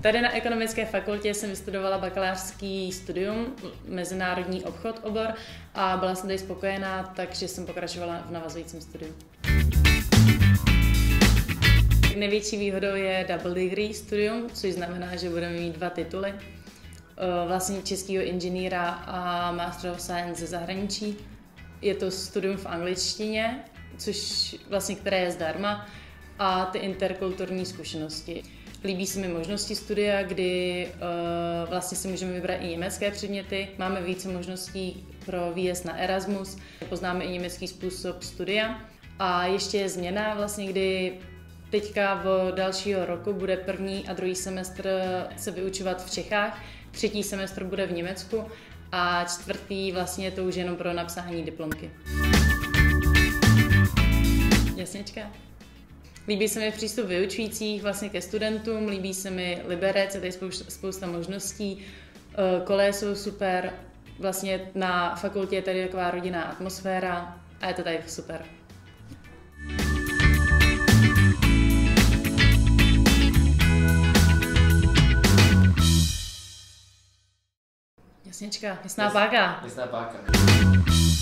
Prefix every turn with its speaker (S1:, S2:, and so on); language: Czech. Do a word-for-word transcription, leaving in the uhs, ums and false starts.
S1: Tady na ekonomické fakultě jsem vystudovala bakalářský studium, mezinárodní obchod obor a byla jsem tady spokojená, takže jsem pokračovala v navazujícím studiu. Největší výhodou je double degree studium, což znamená, že budeme mít dva tituly. Vlastně českého inženýra a Master of Science ze zahraničí. Je to studium v angličtině, což vlastně které je zdarma, a ty interkulturní zkušenosti. Líbí se mi možnosti studia, kdy uh, vlastně si můžeme vybrat i německé předměty. Máme více možností pro výjezd na Erasmus, poznáme i německý způsob studia. A ještě je změna, vlastně, kdy teďka od dalšího roku bude první a druhý semestr se vyučovat v Čechách, třetí semestr bude v Německu a čtvrtý vlastně to už jenom pro napsání diplomky. Jasněčka. Líbí se mi přístup vyučujících vlastně ke studentům, líbí se mi Liberec, je tady spousta, spousta možností, koleje jsou super, vlastně na fakultě je tady taková rodinná atmosféra a je to tady super. Jasněčka, jasná páka.
S2: Jasná páka.